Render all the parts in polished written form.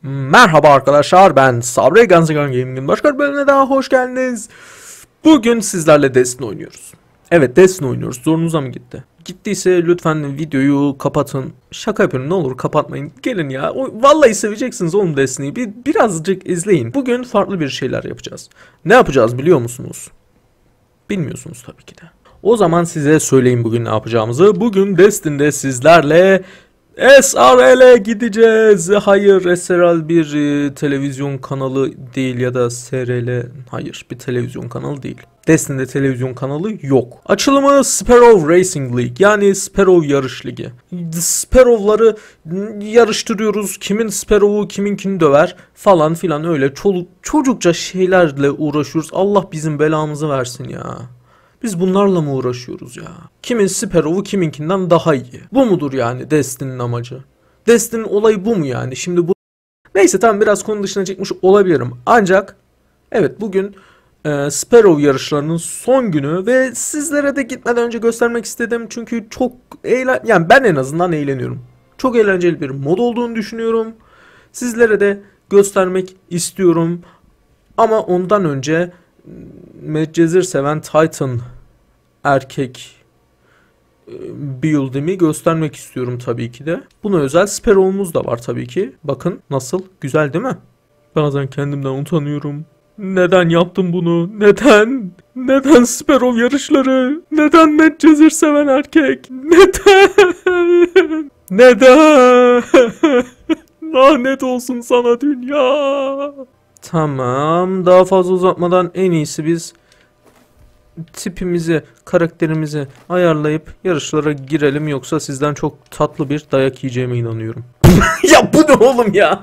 Merhaba arkadaşlar, ben Sabri Ganzigan Gaming'in başka bir bölümüne daha hoş geldiniz. Bugün sizlerle Destiny oynuyoruz. Evet, Destiny oynuyoruz. Zorunuza mı gitti? Gittiyse lütfen videoyu kapatın. Şaka yapıyorum, ne olur kapatmayın. Gelin ya. Vallahi seveceksiniz oğlum Destiny'yi. Birazcık izleyin. Bugün farklı bir şeyler yapacağız. Ne yapacağız biliyor musunuz? Bilmiyorsunuz tabii ki de. O zaman size söyleyeyim bugün ne yapacağımızı. Bugün Destiny'de sizlerle SRL'e gideceğiz. Hayır, SRL bir televizyon kanalı değil ya da SRL, hayır, bir televizyon kanalı değil. Destiny'de televizyon kanalı yok. Açılımı Sparrow Racing League, yani Sparrow yarış ligi. Sparrow'ları yarıştırıyoruz. Kimin Sparrow'u kiminkini döver falan filan, öyle çocukça şeylerle uğraşıyoruz. Allah bizim belamızı versin ya. Biz bunlarla mı uğraşıyoruz ya? Kimin Sparrow'u kiminkinden daha iyi? Bu mudur yani Destiny'nin amacı? Destiny'nin olayı bu mu yani? Şimdi bu... Neyse, tamam, biraz konu dışına çıkmış olabilirim. Ancak evet, bugün Sparrow yarışlarının son günü ve sizlere de gitmeden önce göstermek istedim. Çünkü çok yani ben en azından eğleniyorum. Çok eğlenceli bir mod olduğunu düşünüyorum. Sizlere de göstermek istiyorum. Ama ondan önce Medcezir seven Titan erkek build'imi göstermek istiyorum tabii ki de. Buna özel Sparrow'umuz da var tabii ki. Bakın nasıl güzel, değil mi? Bazen kendimden utanıyorum. Neden yaptım bunu? Neden? Neden Sparrow yarışları? Neden Medcezir seven erkek? Neden? Neden? Lanet olsun sana dünya. Tamam, daha fazla uzatmadan en iyisi biz tipimizi, karakterimizi ayarlayıp yarışlara girelim, yoksa sizden çok tatlı bir dayak yiyeceğime inanıyorum. Ya bu ne oğlum ya?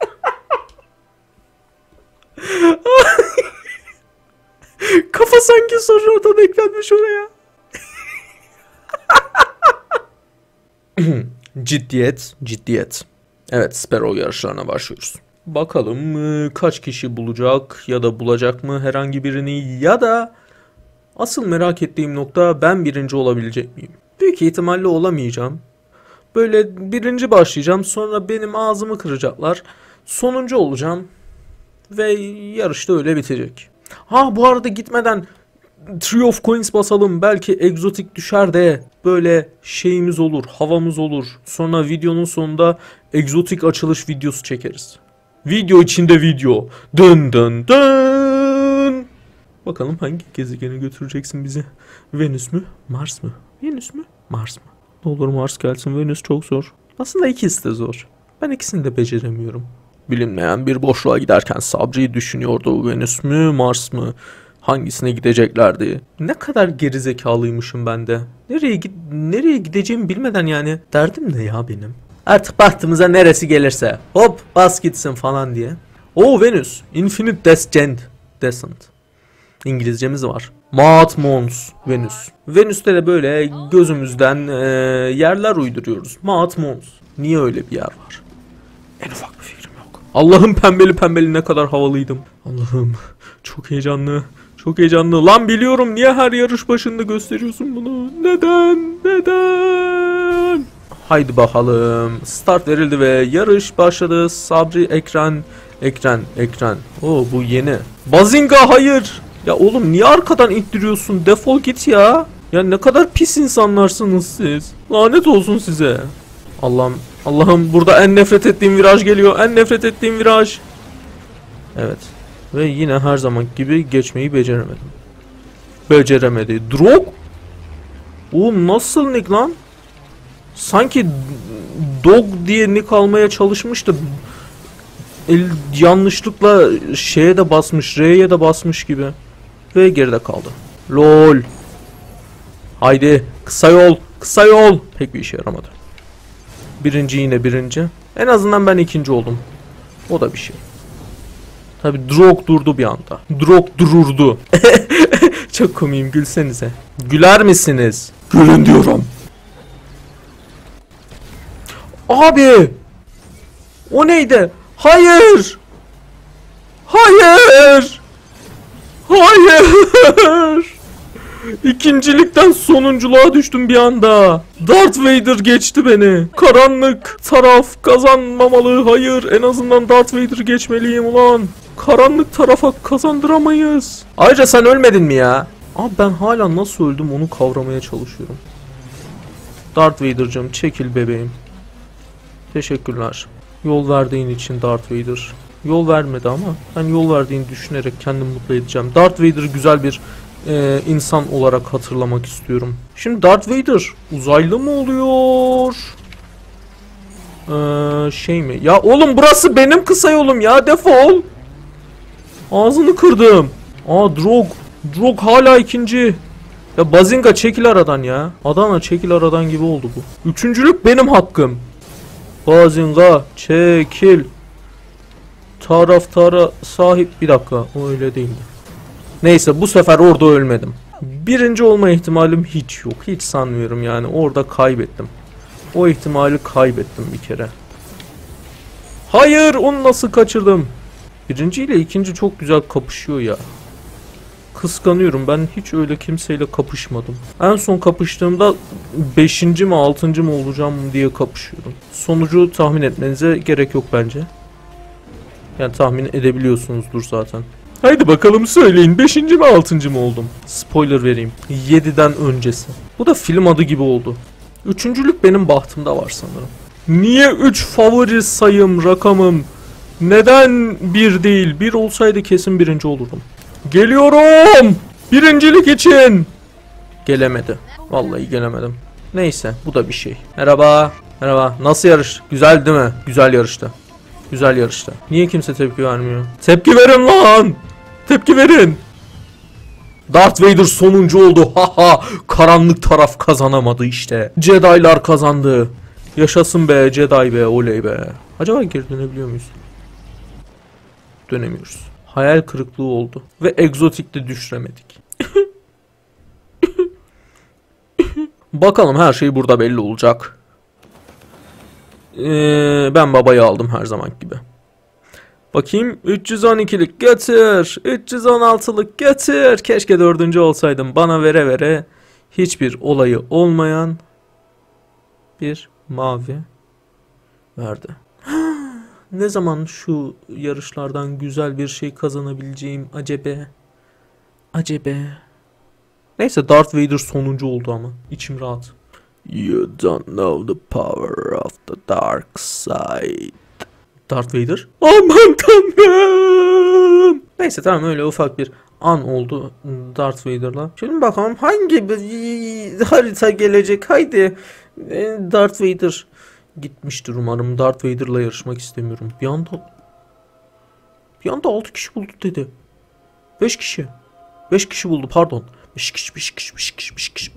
Kafa sanki sonradan eklenmiş oraya. Ciddiyet, ciddiyet. Evet, Sparrow yarışlarına başlıyoruz. Bakalım kaç kişi bulacak ya da bulacak mı herhangi birini, ya da asıl merak ettiğim nokta, ben birinci olabilecek miyim? Büyük ihtimalle olamayacağım. Böyle birinci başlayacağım, sonra benim ağzımı kıracaklar. Sonuncu olacağım ve yarışta öyle bitecek. Ha, bu arada gitmeden Tree of Coins basalım. Belki egzotik düşer de böyle şeyimiz olur, havamız olur. Sonra videonun sonunda egzotik açılış videosu çekeriz. Video içinde video. Dın dın dın. Bakalım hangi gezegene götüreceksin bizi? Venüs mü? Mars mı? Venüs mü? Mars mı? Ne olur Mars gelsin. Venüs çok zor. Aslında ikisi de zor. Ben ikisini de beceremiyorum. Bilinmeyen bir boşluğa giderken Sabri'yi düşünüyordu. Venüs mü? Mars mı? Hangisine gideceklerdi? Ne kadar gerizekalıymışım ben de. Nereye gideceğimi bilmeden yani. Derdim ne ya benim? Artık baktığımıza neresi gelirse hop bas gitsin falan diye. O Venüs. Infinite Descent. İngilizcemiz var. Maat Mons Venüs. Venüs'te de böyle gözümüzden yerler uyduruyoruz. Maat Mons. Niye öyle bir yer var? En ufak bir fikrim yok. Allah'ım, pembeli ne kadar havalıydım. Allah'ım, çok heyecanlı. Çok heyecanlı. Lan biliyorum, niye her yarış başında gösteriyorsun bunu? Neden? Haydi bakalım. Start verildi ve yarış başladı. Sabri ekran. Oo, bu yeni. Bazinga, hayır. Ya oğlum, niye arkadan ittiriyorsun? Defol git ya. Ya ne kadar pis insanlarsınız siz. Lanet olsun size. Allah'ım, burada en nefret ettiğim viraj geliyor. En nefret ettiğim viraj. Evet. Ve yine her zaman gibi geçmeyi beceremedi. Drog? O nasıl nick lan? Sanki dog diye nick almaya çalışmıştı. Yanlışlıkla şeye de basmış, R'ye de basmış gibi. Ve geride kaldı. LOL. Haydi kısa yol. Pek bir işe yaramadı. Yine birinci. En azından ben ikinci oldum. O da bir şey. Tabi Drog durdu bir anda. Drog dururdu. Çok komiyim, gülsenize. Güler misiniz? Gülün diyorum. Abi! O neydi? Hayır! İkincilikten sonunculuğa düştüm bir anda. Darth Vader geçti beni. Karanlık taraf kazanmamalı. Hayır, en azından Darth Vader geçmeliyim ulan. Karanlık tarafa kazandıramayız. Ayrıca sen ölmedin mi ya? Abi ben hala nasıl öldüm onu kavramaya çalışıyorum. Darth Vader'cığım çekil bebeğim. Teşekkürler. Yol verdiğin için Darth Vader. Yol vermedi ama ben yol verdiğini düşünerek kendimi mutlu edeceğim. Darth Vader'ı güzel bir insan olarak hatırlamak istiyorum. Şimdi Darth Vader uzaylı mı oluyor? Şey mi? Ya oğlum burası benim kısa yolum ya, defol. Ağzını kırdım. Drog hala ikinci. Ya Bazinga çekil aradan ya. Adana çekil aradan gibi oldu bu. Üçüncülük benim hakkım. Bazinga çekil. Taraftara sahip. Bir dakika, o öyle değildi. Neyse, bu sefer orada ölmedim. Birinci olma ihtimalim hiç yok. Hiç sanmıyorum yani, orada kaybettim. O ihtimali kaybettim bir kere. Hayır, onu nasıl kaçırdım? Birinci ile ikinci çok güzel kapışıyor ya. Kıskanıyorum, ben hiç öyle kimseyle kapışmadım. En son kapıştığımda 5. mi 6. mı olacağım diye kapışıyorum. Sonucu tahmin etmenize gerek yok bence. Yani tahmin edebiliyorsunuzdur zaten. Haydi bakalım söyleyin, 5. mi 6. mı oldum? Spoiler vereyim, 7'den öncesi. Bu da film adı gibi oldu. Üçüncülük benim bahtımda var sanırım. Niye 3 favori sayım, rakamım? Neden 1 değil? 1 olsaydı kesin birinci olurdum. Geliyorum! Birincilik için! Gelemedi. Vallahi gelemedim. Neyse, bu da bir şey. Merhaba. Merhaba. Nasıl yarış? Güzel değil mi? Güzel yarıştı. Güzel yarıştı. Niye kimse tepki vermiyor? Tepki verin lan! Tepki verin! Darth Vader sonuncu oldu. Haha. Karanlık taraf kazanamadı işte. Jedi'lar kazandı. Yaşasın be Jedi be, oley be. Acaba geri dönebiliyor muyuz? Dönemiyoruz. Hayal kırıklığı oldu. Ve egzotikte düşüremedik. Bakalım, her şey burada belli olacak. Ben babayı aldım her zaman gibi. Bakayım, 312'lik getir. 316'lık getir. Keşke 4. olsaydım. Bana vere vere hiçbir olayı olmayan bir mavi verdi. Ne zaman şu yarışlardan güzel bir şey kazanabileceğim acaba? Neyse, Darth Vader sonuncu oldu ama içim rahat. You don't know the power of the dark side. Darth Vader? Aman tanrım! Neyse tamam, öyle ufak bir an oldu Darth Vader'la. Şimdi bakalım hangi bir harita gelecek. Haydi. Darth Vader gitmiştir umarım. Darth Vader'la yarışmak istemiyorum. Bir anda 6 kişi buldu dedi. 5 kişi. 5 kişi buldu, pardon. 5 kişi.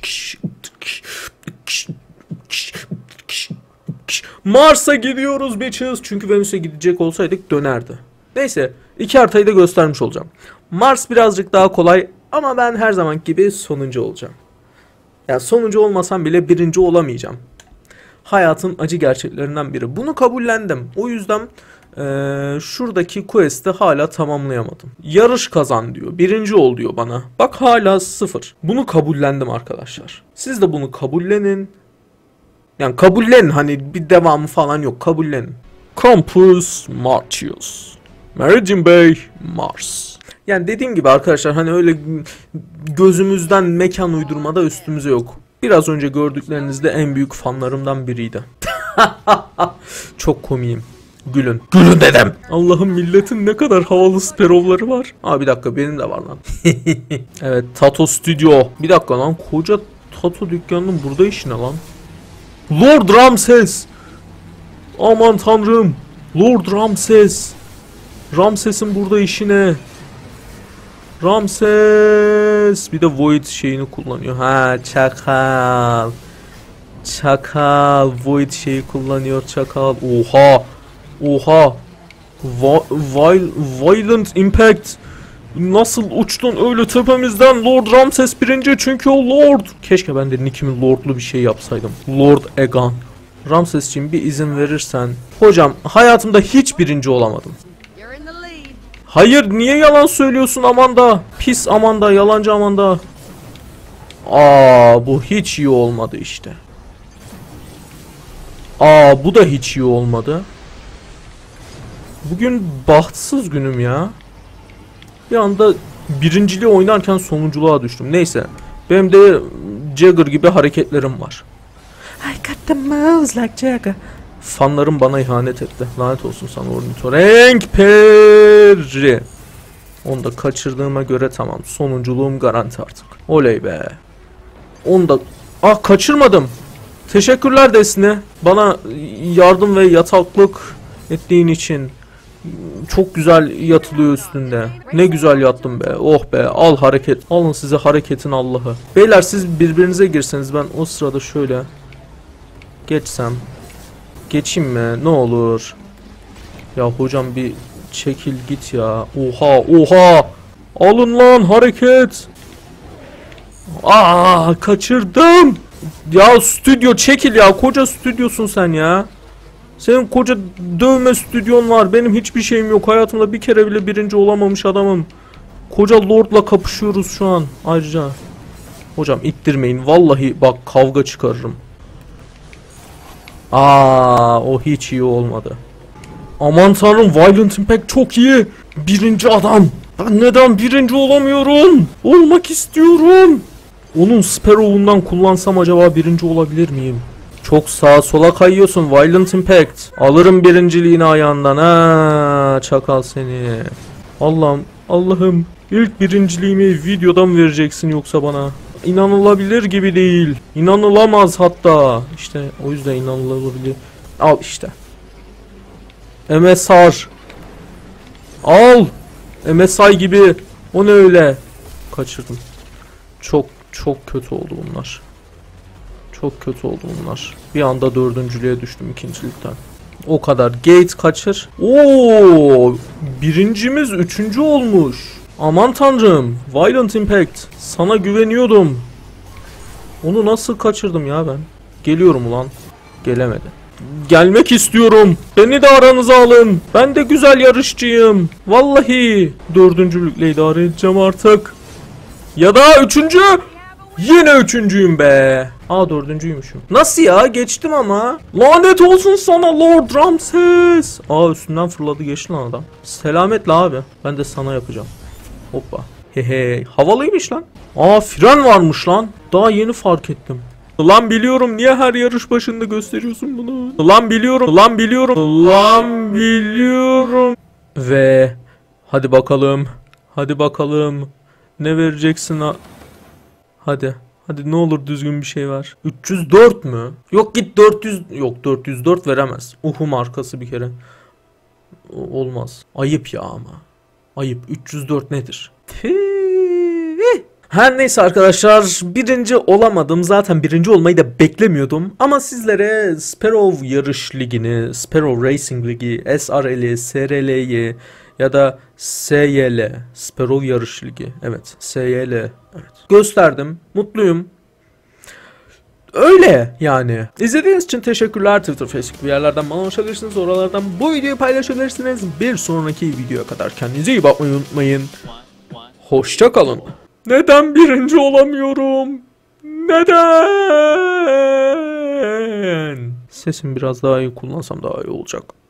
Mars'a gidiyoruz bitches. Çünkü Venüs'e gidecek olsaydık dönerdi. Neyse, 2 haritayı da göstermiş olacağım. Mars birazcık daha kolay ama ben her zaman gibi sonuncu olacağım. Yani sonuncu olmasam bile birinci olamayacağım. Hayatın acı gerçeklerinden biri. Bunu kabullendim. O yüzden şuradaki quest'i hala tamamlayamadım. Yarış kazan diyor. Birinci ol diyor bana. Bak hala 0. Bunu kabullendim arkadaşlar. Siz de bunu kabullenin. Yani kabullenin, hani bir devamı falan yok. Kabullenin. Campus Martius. Meridian Bay, Mars. Yani dediğim gibi arkadaşlar, hani öyle gözümüzden mekan uydurmada üstümüze yok. Biraz önce gördüklerinizde en büyük fanlarımdan biriydi. Çok komiyim. Gülün. Gülün dedim. Allah'ım, milletin ne kadar havalı sperovları var. Aa, bir dakika, benim de var lan. Evet, Tato Studio. Bir dakika lan, koca Tato dükkanının burada işi ne lan? Lord Ramses. Aman tanrım. Lord Ramses. Ramses'in burada işi ne? Ramses. Bir de Void şeyini kullanıyor. Ha, çakal. Çakal. Void şeyi kullanıyor, çakal. Oha. Violent Impact. Nasıl uçtun öyle tepemizden? Lord Ramses birinci, çünkü o Lord. Keşke ben de nickimi Lord'lu bir şey yapsaydım. Lord Egan. Ramses'cim, bir izin verirsen. Hocam, hayatımda hiç birinci olamadım. Hayır, niye yalan söylüyorsun Amanda? Pis Amanda, yalancı Amanda. Bu hiç iyi olmadı işte. Bu da hiç iyi olmadı. Bugün bahtsız günüm ya. Bir anda birinciliği oynarken sonunculuğa düştüm. Neyse. Benim de Jagger gibi hareketlerim var. I got the moves like Jagger. Fanlarım bana ihanet etti. Lanet olsun sana ornitorenk peri. Onu da kaçırdığıma göre tamam. Sonunculuğum garanti artık. Oley be. Onu da... kaçırmadım. Teşekkürler Desne. Bana yardım ve yataklık ettiğin için. Çok güzel yatılıyor üstünde. Ne güzel yattım be. Oh be. Al hareket. Alın size hareketin Allah'ı. Beyler siz birbirinize girseniz ben o sırada şöyle geçsem. Geçeyim mi? Ne olur. Ya hocam bir çekil git ya. Oha. Alın lan hareket. Kaçırdım. Ya stüdyo çekil ya. Koca stüdyosun sen ya. Senin koca dövme stüdyon var. Benim hiçbir şeyim yok. Hayatımda bir kere bile birinci olamamış adamım. Koca lordla kapışıyoruz şu an. Ayrıca. Hocam ittirmeyin. Vallahi bak kavga çıkarırım. O hiç iyi olmadı. Aman tanrım, Violent Impact çok iyi. Birinci adam. Ben neden birinci olamıyorum? Olmak istiyorum. Onun Sparrow'undan kullansam acaba birinci olabilir miyim? Çok sağa sola kayıyorsun Violent Impact. Alırım birinciliğini ayağından. Çakal seni. Allah'ım. İlk birinciliğimi videodan vereceksin yoksa bana. İnanılabilir gibi değil. İnanılamaz hatta. İşte o yüzden inanılabilir. Al işte. MSR. Al. MSI gibi. O ne öyle? Kaçırdım. Çok kötü oldu bunlar. Çok kötü oldu bunlar. Bir anda dördüncülüğe düştüm ikincilikten. O kadar. Gate kaçır. Birincimiz üçüncü olmuş. Aman tanrım. Violent Impact. Sana güveniyordum. Onu nasıl kaçırdım ya ben? Geliyorum ulan. Gelemedi. Gelmek istiyorum. Beni de aranıza alın. Ben de güzel yarışçıyım. Vallahi. Dördüncülükle idare edeceğim artık. Ya da üçüncü. Yine üçüncüyüm be. Dördüncüymüşüm. Nasıl ya? Geçtim ama. Lanet olsun sana Lord Ramses. Üstünden fırladı geçti lan adam. Selametle abi. Ben de sana yapacağım. Hoppa. Hehe. Havalıymış lan. Fren varmış lan. Daha yeni fark ettim. Lan biliyorum, niye her yarış başında gösteriyorsun bunu? Lan biliyorum. Ve hadi bakalım. Ne vereceksin Hadi ne olur düzgün bir şey ver. 304 mü? Yok git 400. Yok 404 veremez. Markası bir kere. Olmaz. Ayıp ya ama. Ayıp. 304 nedir? Her neyse arkadaşlar, birinci olamadım. Zaten birinci olmayı da beklemiyordum. Ama sizlere Sparrow yarış ligini, Sparrow Racing Ligi, SRL'i, SRL'yi ya da SYL, Sparrow yarış ligi. Evet, SYL. Evet. Gösterdim. Mutluyum. Öyle yani. İzlediğiniz için teşekkürler. Twitter, Facebook bir yerlerden bana ulaşabilirsiniz. Oralardan bu videoyu paylaşabilirsiniz. Bir sonraki videoya kadar kendinize iyi bakmayı unutmayın. Hoşça kalın. Neden birinci olamıyorum? Neden? Sesimi biraz daha iyi kullansam daha iyi olacak.